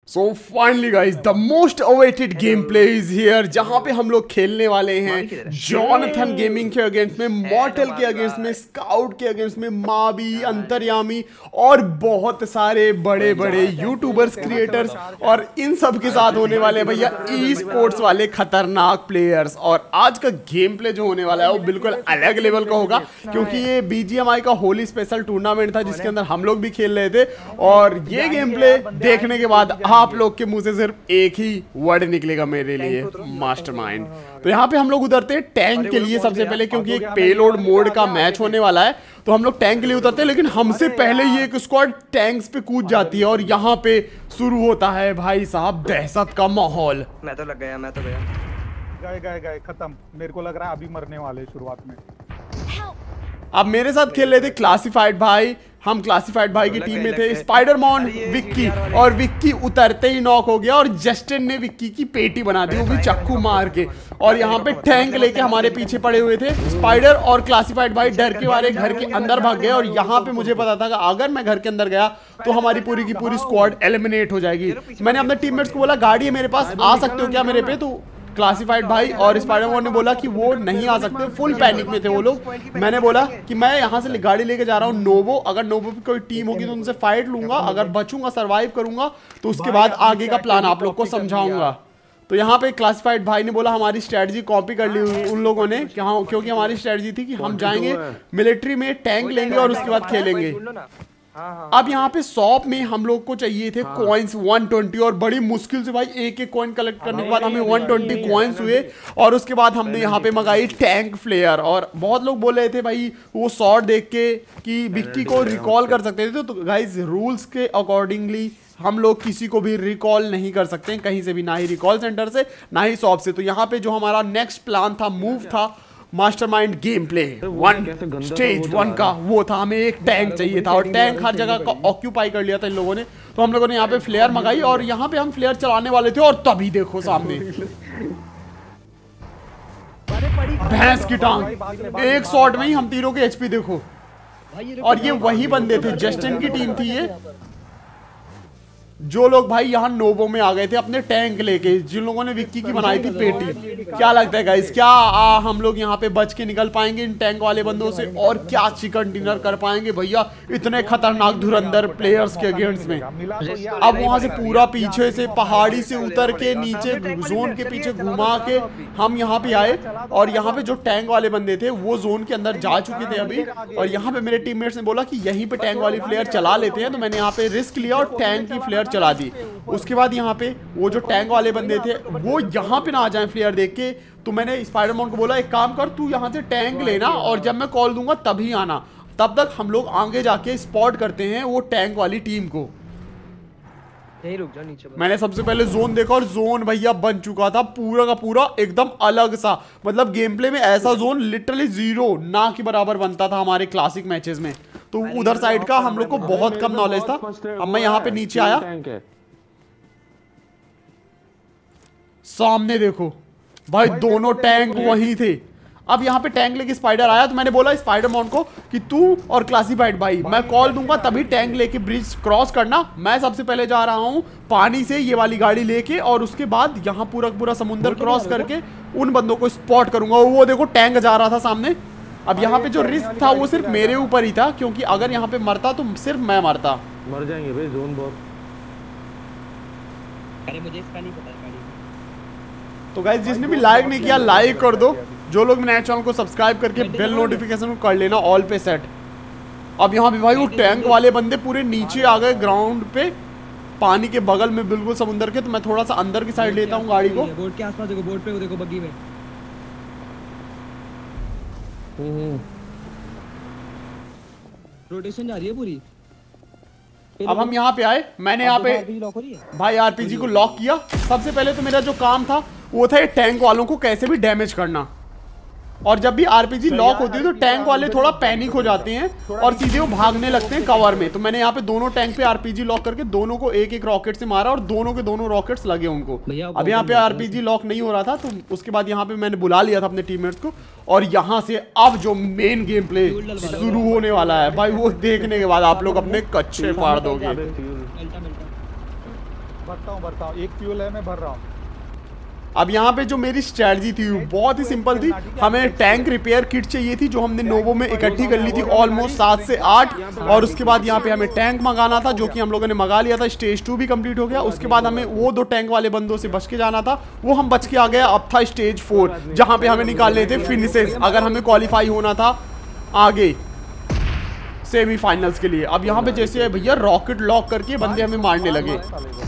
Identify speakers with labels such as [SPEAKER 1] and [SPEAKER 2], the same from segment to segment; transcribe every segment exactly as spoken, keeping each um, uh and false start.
[SPEAKER 1] So finally guys the most awaited game play is here, जहां पे हम लोग खेलने वाले हैं जॉनथन गेमिंग के अगेंस्ट में, मॉर्टल के अगेंस्ट में, स्काउट के अगेंस्ट में, माबी, अंतर्यामी और बहुत सारे बड़े बड़े यूट्यूबर्स, क्रिएटर्स और इन सब के साथ होने वाले भैया ई स्पोर्ट्स वाले खतरनाक प्लेयर्स। और आज का गेम प्ले जो होने वाला है वो बिल्कुल अलग लेवल का होगा, क्योंकि ये बीजीएमआई का होली स्पेशल टूर्नामेंट था जिसके अंदर हम लोग भी खेल रहे थे। और ये गेम प्ले देखने के बाद आप लोग के मुंह से सिर्फ एक ही वर्ड निकलेगा मेरे लिए, मास्टरमाइंड। तो यहाँ पे हम लोग उतरते हैं टैंक के लिए सबसे पहले, क्योंकि एक पेलोड मोड का मैच होने वाला है तो हम लोग टैंक के लिए उतरते हैं। लेकिन हमसे पहले ये एक स्क्वाड टैंक्स पे कूद जाती है और यहाँ पे शुरू होता है भाई साहब दहशत का माहौल।
[SPEAKER 2] मैं तो लग गया मैं तो गया
[SPEAKER 3] गए गए गए खत्म। मेरे को लग रहा है अभी मरने वाले शुरुआत में।
[SPEAKER 1] अब मेरे साथ खेल रहे थे क्लासिफाइड भाई, हम क्लासिफाइड भाई की टीम में थे। स्पाइडरमॉन, विक्की, और विक्की उतरते ही नॉक हो गया और जस्टिन ने विक्की की पेटी बना दी, वो भी चाकू मार के। और यहाँ पे टैंक लेके हमारे पीछे पड़े हुए थे। स्पाइडर और क्लासिफाइड भाई डर के मारे घर के अंदर भाग गए और यहाँ पे मुझे पता था कि अगर मैं घर के अंदर गया तो हमारी पूरी की पूरी स्क्वाड एलिमिनेट हो जाएगी। मैंने अपने टीममेट्स को बोला गाड़ी है मेरे पास, आ सकते हो क्या मेरे पे? तो क्लासिफाइड भाई और स्पाइडरमैन ने बोला कि वो नहीं आ सकते, फुल पैनिक में थे वो लोग। मैंने बोला कि मैं यहाँ से गाड़ी लेके जा रहा हूँ नोवो, अगर नोवो पे कोई टीम होगी तो उनसे फाइट लूंगा, अगर बचूंगा सर्वाइव करूंगा तो उसके बाद आगे का प्लान आप लोग को समझाऊंगा। तो यहाँ पे क्लासिफाइड भाई ने बोला हमारी स्ट्रेटजी कॉपी कर ली उन लोगों ने, क्योंकि हमारी स्ट्रेटजी थी कि हम जाएंगे मिलिट्री में, टैंक लेंगे और उसके बाद खेलेंगे। अब यहाँ पे शॉप में हम लोग को चाहिए थे कॉइन्स वन ट्वेंटी, और बड़ी मुश्किल से भाई एक एक कॉइन कलेक्ट करने के बाद हमें वन ट्वेंटी कॉइन्स हुए। और उसके बाद हमने यहाँ पे मंगाई टैंक फ्लेयर। और बहुत लोग बोल रहे थे भाई वो शॉट देख के कि विक्की को रिकॉल कर सकते थे, तो गाइस रूल्स के अकॉर्डिंगली हम लोग किसी को भी रिकॉल नहीं कर सकते कहीं से भी, ना ही रिकॉल सेंटर से ना ही शॉप से। तो यहाँ पे जो हमारा नेक्स्ट प्लान था, मूव था, mastermind game play one stage one का, वो था हमें एक टैंक चाहिए था। और टैंक हर जगह का ऑक्यूपाई कर लिया था इन लोगों ने। तो हम लोगों ने यहाँ पे फ्लेयर मंगाई और यहाँ पे हम फ्लेयर चलाने वाले थे और तभी देखो सामने भैंस की टांग, एक शॉट में ही हम तीनों के एचपी देखो। और ये वही बंदे थे, जस्टिन की टीम थी ये, जो लोग भाई यहाँ नोवो में आ गए थे अपने टैंक लेके, जिन लोगों ने विक्की की बनाई थी पेटी। क्या लगता है गाइस, क्या आ, हम लोग यहाँ पे बच के निकल पाएंगे इन टैंक वाले बंदों से, और क्या चिकन डिनर कर पाएंगे भैया इतने खतरनाक धुरंधर प्लेयर्स के अगेंस्ट में? अब वहां से पूरा पीछे से पहाड़ी से उतर के नीचे जोन के पीछे घुमा के हम यहाँ पे आए। और यहाँ पे जो टैंक वाले बंदे थे वो जोन के अंदर जा चुके थे अभी। और यहाँ पे मेरे टीममेट्स ने बोला कि यहीं पे टैंक वाली फ्लेयर चला लेते हैं, तो मैंने यहाँ पे रिस्क लिया और टैंक की फ्लेयर चला दी। उसके बाद यहाँ पे वो जो टैंक वाले बंदे थे वो यहाँ पे ना आ जाए फ्लेयर देख के, तो मैंने स्पाइडरमैन को बोला एक काम कर, तू यहाँ से टैंक लेना और जब मैं कॉल दूंगा तभी आना। तब तक हम लोग आगे जाके स्पॉट करते हैं वो टैंक वाली टीम को।
[SPEAKER 2] यहीं रुक जाओ नीचे।
[SPEAKER 1] मैंने सबसे पहले जोन देखा और जोन भैया बन चुका था पूरा का पूरा एकदम अलग सा, मतलब गेम प्ले में ऐसा जोन लिटरली जीरो ना के बराबर बनता था हमारे क्लासिक मैचेस में। तो उधर साइड का हम लोग को बहुत कम नॉलेज था। अब मैं यहाँ पे नीचे आया, सामने देखो भाई दोनों टैंक वहीं थे। अब यहाँ पे टैंक लेके स्पाइडर आया तो मैंने बोला स्पाइडरमैन को कि तू और क्लासिफाइड भाई मैं कॉल दूंगा तभी टैंक लेके ब्रिज क्रॉस करना। मैं सबसे पहले जा रहा हूँ पानी से ये वाली गाड़ी लेके, और उसके बाद यहाँ पूरा पूरा समुद्र क्रॉस करके उन बंदों को स्पॉट करूंगा। वो देखो टैंक जा रहा था सामने। अब यहाँ पे जो रिस्क था वो सिर्फ मेरे ऊपर ही था, क्योंकि अगर यहाँ पे मरता तो सिर्फ मैं मरता।
[SPEAKER 4] मर जाएंगे भाई, जोन बहुत।
[SPEAKER 2] अरे मुझे इसका नहीं पता।
[SPEAKER 1] तो गाइस जिसने भी लाइक नहीं किया लाइक कर दो, जो लोग मेरे चैनल को सब्सक्राइब करके बेल नोटिफिकेशन कर लेना ऑल पे सेट। अब यहाँ पे भाई वो टैंक वाले बंदे पूरे नीचे आ गए ग्राउंड पे, पानी के बगल में बिल्कुल समुद्र के। तो मैं थोड़ा सा अंदर की साइड लेता हूँ गाड़ी को।
[SPEAKER 2] बोट के आसपास देखो, बोट पे वो देखो बग्गी में। रोटेशन जा रही है पूरी।
[SPEAKER 1] अब हम यहाँ पे आए, मैंने यहाँ पे भाई आरपीजी को लॉक किया। सबसे पहले तो मेरा जो काम था वो था ये टैंक वालों को कैसे भी डैमेज करना। और जब भी आरपीजी लॉक होती है तो टैंक वाले थोड़ा पैनिक हो जाते हैं और सीधे वो भागने लगते हैं कवर में। तो मैंने यहाँ पे दोनों टैंक पे आरपीजी लॉक करके दोनों को एक एक रॉकेट से मारा और दोनों के दोनों रॉकेट्स लगे उनको। अब यहाँ पे आरपीजी लॉक नहीं हो रहा था, तो उसके बाद यहाँ पे मैंने बुला लिया था अपने टीममेट्स को। और यहाँ से अब जो मेन गेम प्ले शुरू होने वाला है भाई, वो देखने के बाद आप लोग अपने कच्चे फाड़ दोगे।
[SPEAKER 3] भरता हूँ भरता हूँ, एक फ्यूल है मैं भर रहा हूँ।
[SPEAKER 1] अब यहाँ पे जो मेरी स्ट्रेटजी थी वो बहुत ही सिंपल थी। हमें टैंक रिपेयर किट चाहिए थी जो हमने नोवो में इकट्ठी कर ली थी ऑलमोस्ट सात से आठ, और उसके बाद यहाँ पे हमें टैंक मंगाना था जो कि हम लोगों ने मंगा लिया था। स्टेज टू भी कंप्लीट हो गया। उसके बाद हमें वो दो टैंक वाले बंदों से बच के जाना था, वो हम बच के आ गए। अब था स्टेज फोर जहाँ पे हमें निकालने थे फिनिशेस, अगर हमें क्वालिफाई होना था आगे सेमीफाइनल्स के लिए। अब यहाँ पे जैसे भैया रॉकेट लॉक करके बंदे हमें मारने लगे।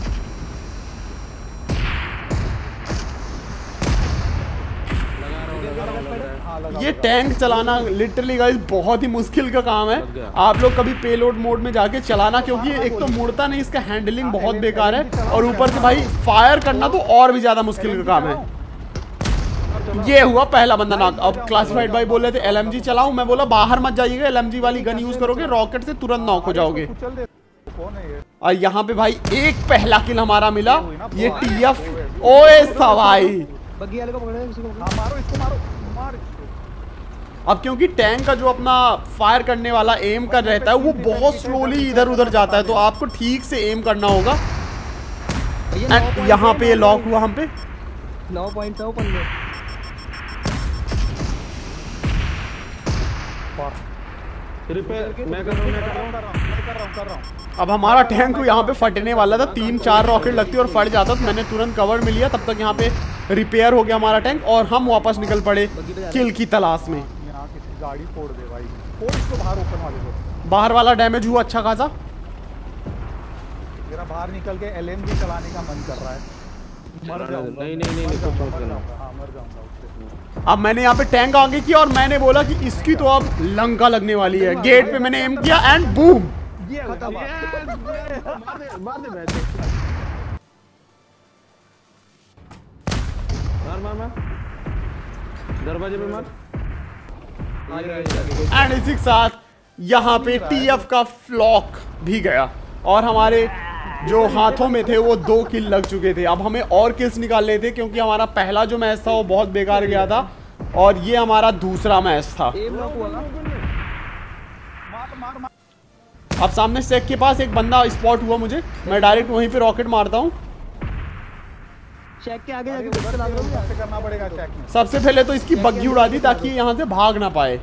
[SPEAKER 1] ये टैंक चलाना लिटरली गाइस बहुत ही मुश्किल का काम है। आप लोग कभी पेलोड मोड में जाके चलाना, क्योंकि एक तो मुड़ता नहीं, इसका हैंडलिंग बहुत बेकार है, और ऊपर से भाई फायर करना तो और भी ज्यादा मुश्किल का काम है। ये हुआ पहला बंदा नॉक। अब क्लासिफाइड भाई बोल रहे थे एलएमजी चलाऊं, मैं बोला बाहर मत जाइएगा, एलएमजी वाली गन यूज करोगे रॉकेट से तुरंत नॉक हो जाओगे। और यहाँ पे भाई एक पहला किल हमारा मिला, ये टीएफ ओए सा भाई।
[SPEAKER 2] बग्गी वाले को पकड़ो, किसी को पकड़ो।
[SPEAKER 3] हाँ, मारो इसको, मारो मार इसको।
[SPEAKER 1] अब क्योंकि टैंक का जो अपना फायर करने वाला एम कर रहता है वो बहुत स्लोली इधर उधर जाता है, तो आपको ठीक से एम करना होगा। एंड यहाँ पे ये लॉक हुआ हम पे
[SPEAKER 2] नौ पॉइंट है ऊपर में।
[SPEAKER 4] रिपेयर मैं कर रहा हूं, मैं कर रहा हूं,
[SPEAKER 3] कर रहा हूं, मैं कर रहा हूं, कर रहा हूं।
[SPEAKER 1] अब हमारा टैंक यहाँ पे फटने वाला था, तीन चार रॉकेट लगती और फट जाता, तो मैंने तुरंत कवर में लिया। तब तक यहाँ पे रिपेयर हो गया हमारा टैंक और हम वापस निकल पड़े किल की तलाश में।
[SPEAKER 3] यहाँ किसी गाड़ी फोड़ दे भाई, फोड़ इसको बाहर, ओपन वाले को।
[SPEAKER 1] बाहर वाला डैमेज हुआ अच्छा खासा।
[SPEAKER 3] मेरा बाहर निकल के एलएमजी चलाने का मन कर रहा है। मर जाऊंगा।
[SPEAKER 4] नहीं नहीं नहीं
[SPEAKER 3] मर
[SPEAKER 4] कुछ
[SPEAKER 3] जाऊंगा,
[SPEAKER 4] मत
[SPEAKER 3] मर
[SPEAKER 4] करना।
[SPEAKER 3] जाऊंगा, हाँ मर जाऊंगा उससे।
[SPEAKER 1] अब मैंने यहाँ पे टैंक आगे किया और मैंने बोला कि इसकी तो अब लंका लगने वाली है। गेट पे मैंने एम किया एंड बूम,
[SPEAKER 3] ये खत्म।
[SPEAKER 4] मार दे मार दे बैठ मार मार मार दरवाजे पे मार।
[SPEAKER 1] एंड इसी के साथ यहाँ पे टीएफ का फ्लॉक भी गया और हमारे जो हाथों में थे वो दो किल लग चुके थे। अब हमें और किल्स निकालने थे क्योंकि हमारा पहला जो मैच था वो बहुत बेकार गया था और ये हमारा दूसरा मैच था। अब सामने सेक के पास एक बंदा स्पॉट हुआ मुझे, मैं डायरेक्ट वहीं पे रॉकेट मारता हूँ।
[SPEAKER 2] चेक के आगे जाके
[SPEAKER 3] उधर
[SPEAKER 2] चला दो।
[SPEAKER 3] से करना पड़ेगा चेक में।
[SPEAKER 1] सबसे पहले तो इसकी बग्गी उड़ा दी ताकि ये यहाँ से भाग ना पाए।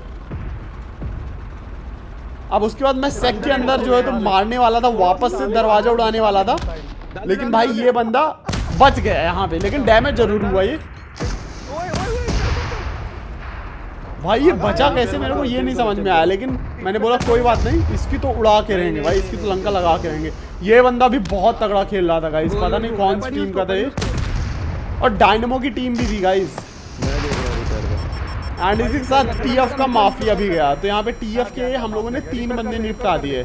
[SPEAKER 1] अब उसके बाद मैं सेक के अंदर जो है तो मारने वाला था, वापस से दरवाजा उड़ाने वाला था, लेकिन भाई ये बंदा बच गया यहाँ पे, लेकिन डैमेज जरूर हुआ ये। भाई ये बचा कैसे मेरे को ये नहीं समझ में आया, लेकिन मैंने बोला कोई बात नहीं, इसकी तो उड़ा के रहेंगे भाई, इसकी तो लंका लगा के रहेंगे। ये बंदा भी बहुत तगड़ा खेल रहा था गाइस, पता नहीं कौन सी टीम का था ये, और डायनेमो की टीम भी थी गाइस। एंड इसी के साथ टीएफ का माफिया भी गया, तो यहाँ पे टीएफ के हम लोगों ने तीन बंदे निपटा दिए।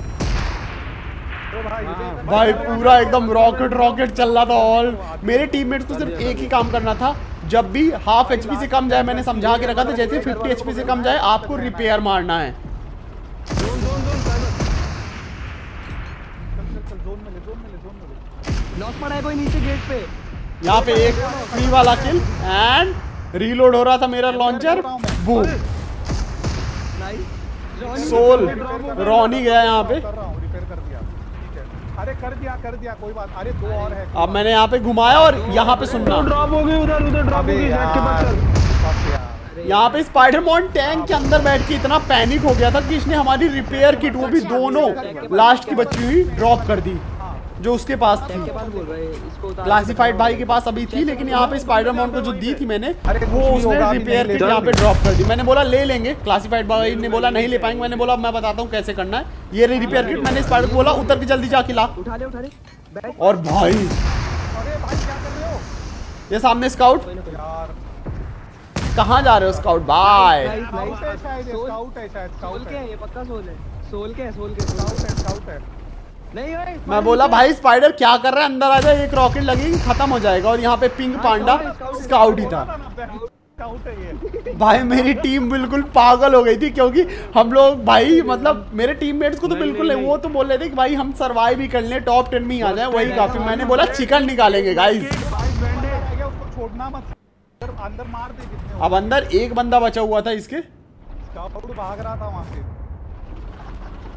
[SPEAKER 1] भाई पूरा एकदम रॉकेट रॉकेट चल रहा था और मेरे टीममेट्स को सिर्फ एक ही काम करना था, जब भी हाफ एचपी से कम जाए, मैंने समझा के रखा था जैसे फिफ्टी एचपी से कम जाए आपको रिपेयर मारना है।
[SPEAKER 2] नॉक पड़ा है कोई नीचे गेट पे।
[SPEAKER 1] यहाँ पे एक फ्री वाला किल एंड रीलोड हो रहा था मेरा लॉन्चर, बूम सोल रॉनी गया यहाँ पे।
[SPEAKER 3] कर रहा हूँ, रिपेयर कर दिया, ठीक है। अरे कर दिया कर दिया कोई बात। अरे दो और है।
[SPEAKER 1] अब मैंने यहाँ पे घुमाया और यहाँ पे सुनना,
[SPEAKER 4] ड्रॉप हो गई उधर उधर ड्रॉप हो गई जेट के पास चल।
[SPEAKER 1] यहाँ पे स्पाइडरमैन टैंक के अंदर बैठ के इतना पैनिक हो गया था कि इसने हमारी रिपेयर किट, वो भी दोनों लास्ट की बची हुई, ड्रॉप कर दी जो उसके पास थी। क्लासिफाइड भाई के पास अभी थी, लेकिन यहाँ पे स्पाइडरमैन को जो दी थी मैंने वो उसने रिपेयर किट यहाँ पे ड्रॉप कर दी। मैंने बोला ले लेंगे, क्लासिफाइड भाई ने बोला नहीं ले पाएंगे। मैंने बोला मैं बताता हूँ कैसे करना है, ये रही रिपेयर किट। मैंने स्पाइडर को बोला उतर के जल्दी जाके ला,
[SPEAKER 2] उठा ले उठा ले।
[SPEAKER 1] और भाई
[SPEAKER 3] अरे भाई क्या कर रहे हो
[SPEAKER 1] ये सामने स्काउट,
[SPEAKER 3] यार?
[SPEAKER 1] कहाँ जा रहे हो स्काउट भाई?
[SPEAKER 3] स्काउट है शायद, स्काउट है शायद,
[SPEAKER 2] सोल
[SPEAKER 3] स्काउट
[SPEAKER 2] के
[SPEAKER 3] है,
[SPEAKER 2] है ये, पक्का सोल है। सोल के है, सोल के
[SPEAKER 3] स्काउट है, स्काउट है।
[SPEAKER 2] नहीं भाई
[SPEAKER 1] मैं बोला भाई स्पाइडर क्या कर रहा है, अंदर आ जाए, एक रॉकेट लगेगी खत्म हो जाएगा। और यहाँ पे पिंक पांडा स्काउट ही था।
[SPEAKER 3] स्काउट है ये।
[SPEAKER 1] भाई मेरी टीम बिल्कुल पागल हो गई थी क्योंकि हम लोग भाई मतलब मेरे टीममेट्स को तो बिल्कुल नहीं, वो तो बोल रहे थे कि भाई हम सर्वाइव ही कर लें, टॉप टेन में ही आ जाए, वही काफी। मैंने बोला चिकन निकालेंगे गाइस।
[SPEAKER 3] उसको छोड़ना मत, अंदर मार दे कितने।
[SPEAKER 1] अब अंदर एक बंदा बचा हुआ था इसके,
[SPEAKER 3] स्काउट भाग रहा था वहां से।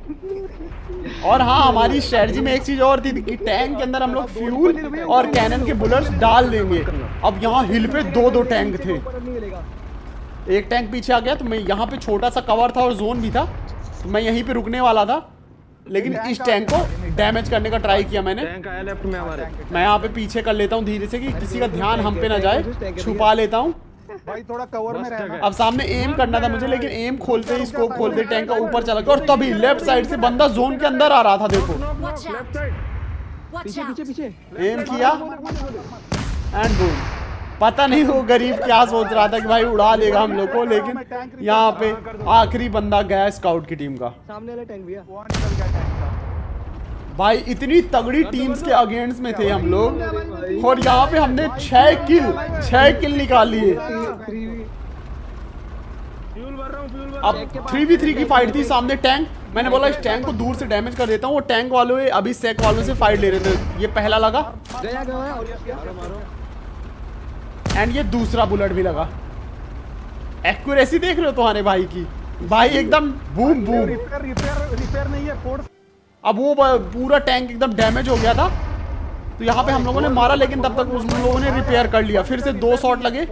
[SPEAKER 1] और हाँ, हमारी स्ट्रेटजी में एक चीज और थी कि टैंक के अंदर हम लोग फ्यूल और कैनन के बुलेट्स डाल देंगे। अब यहाँ हिल पे दो दो टैंक थे, एक टैंक पीछे आ गया तो मैं यहाँ पे छोटा सा कवर था और जोन भी था, तो मैं यहीं पे रुकने वाला था, लेकिन इस टैंक को डैमेज करने का ट्राई किया मैंने।
[SPEAKER 4] टैंक आया लेफ्ट में हमारे।
[SPEAKER 1] मैं यहाँ पे पीछे कर लेता हूँ धीरे से कि किसी का ध्यान हम पे ना जाए, छुपा लेता हूँ।
[SPEAKER 3] भाई थोड़ा कवर में रहना।
[SPEAKER 1] अब सामने एम करना था मुझे, लेकिन एम खोलते ही स्कोप खोलते टैंक का ऊपर चला गया और तभी लेफ्ट साइड से बंदा जोन के अंदर आ रहा था। देखो
[SPEAKER 4] लेफ्ट साइड
[SPEAKER 2] पीछे पीछे पीछे
[SPEAKER 1] एम किया एंड बूम। पता नहीं वो गरीब क्या सोच रहा था कि भाई उड़ा लेगा हम लोग को, लेकिन यहाँ पे आखिरी बंदा गया स्काउट की टीम का।
[SPEAKER 2] सामने वाला टैंक भैया।
[SPEAKER 3] वो निकल गया टैंक का।
[SPEAKER 1] भाई इतनी तगड़ी टीम्स के अगेंस्ट में थे हम लोग और यहाँ पे हमने छह किल छह किल निकाल लिए।
[SPEAKER 4] फ्यूल भर रहा हूं, फ्यूल भर।
[SPEAKER 1] अब थ्री वी थ्री की फाइट थी, सामने टैंक। मैंने बोला इस टैंक को दूर से डैमेज कर देता हूँ। वो टैंक वालों अभी सेक वालों से फाइट ले रहे थे। ये पहला लगा
[SPEAKER 2] गया गया और मारो मारो।
[SPEAKER 1] एंड ये दूसरा बुलेट भी लगा। एक्यूरेसी देख रहे हो तुम्हारे भाई की, भाई एकदम boom boom.
[SPEAKER 3] Repair repair repair नहीं है फोर्स।
[SPEAKER 1] अब वो पूरा टैंक एकदम डैमेज हो गया था, तो यहाँ पे हम लोगों ने मारा, लेकिन तब तक उस लोगों ने रिपेयर कर लिया। फिर से दो शॉट लगे,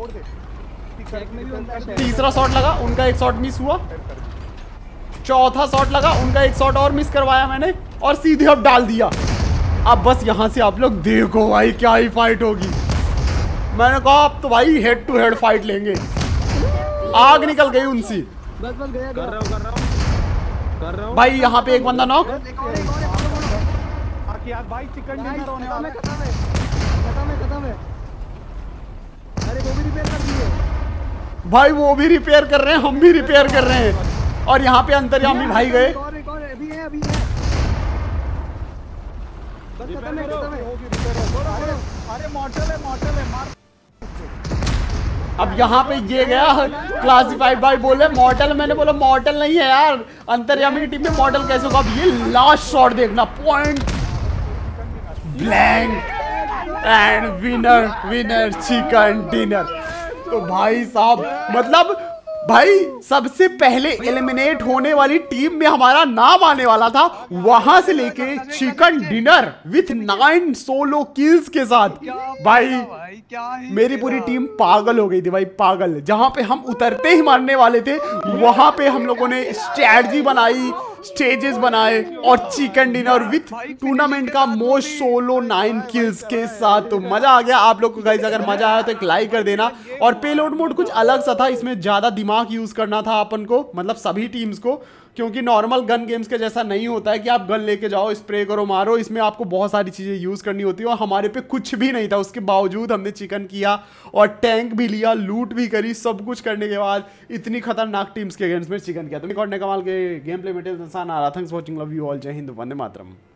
[SPEAKER 1] तीसरा शॉट लगा, उनका एक शॉट मिस हुआ, चौथा शॉट लगा, उनका एक शॉट और मिस करवाया मैंने और सीधे अब डाल दिया। अब बस यहाँ से आप लोग देखो भाई क्या ही फाइट होगी। मैंने कहा अब तो भाई हेड टू हेड फाइट लेंगे। आग निकल गई उनसी।
[SPEAKER 2] बस बस गया
[SPEAKER 4] कर
[SPEAKER 2] गया।
[SPEAKER 4] रहा हूं, कर रहा हूं, कर रहा हूं।
[SPEAKER 1] भाई यहाँ पे एक बंदा नॉक।
[SPEAKER 3] बाकी आज भाई चिकन डिनर होने
[SPEAKER 2] खत्म
[SPEAKER 3] वाला
[SPEAKER 2] है
[SPEAKER 3] है।
[SPEAKER 2] खत्म है खत्म है खत्म है। अरे वो भी रिपेयर कर दिए
[SPEAKER 1] भाई वो भी रिपेयर कर रहे हैं, हम भी रिपेयर कर रहे हैं। और यहाँ पे अंतर्यामी भाई गए।
[SPEAKER 2] और एक और अभी है अभी है। बस खत्म है खत्म है।
[SPEAKER 3] होगी रिपेयर हो। अरे अरे मॉडल है मॉडल है मार।
[SPEAKER 1] अब यहाँ पे ये गया क्लासिफाइड भाई बोले मॉडल। मैंने बोला मॉडल नहीं है यार, अंतर्यामी की टीम में मॉडल कैसे होगा। अब ये लास्ट शॉट देखना, point blank and winner winner chicken dinner. तो भाई साहब मतलब भाई सबसे पहले एलिमिनेट होने वाली टीम में हमारा नाम आने वाला था, वहां से लेके chicken dinner with nine solo kills के साथ भाई मेरी पूरी टीम पागल हो गई थी भाई, पागल। जहां पे हम उतरते ही मारने वाले थे, वहां पे हम लोगों ने स्ट्रैटेजी बनाई, स्टेजेस बनाए और चिकन डिनर विथ टूर्नामेंट का मोस्ट सोलो नाइन किल्स के साथ। तो मजा आ गया आप लोग को गाइस। अगर मजा आया तो एक लाइक कर देना। और पेलोड मोड कुछ अलग सा था, इसमें ज्यादा दिमाग यूज करना था अपन को, मतलब सभी टीम्स को, क्योंकि नॉर्मल गन गेम्स के जैसा नहीं होता है कि आप गन लेके जाओ, स्प्रे करो, मारो। इसमें आपको बहुत सारी चीजें यूज करनी होती है और हमारे पे कुछ भी नहीं था। उसके बावजूद हमने चिकन किया और टैंक भी लिया, लूट भी करी, सब कुछ करने के बाद इतनी खतरनाक टीम्स के अगेंस्ट में चिकन किया। तो कमाल के गेम प्ले में इंसान आ रहा। Thanks for watching, love you all, जय हिंद, वंदे मातरम।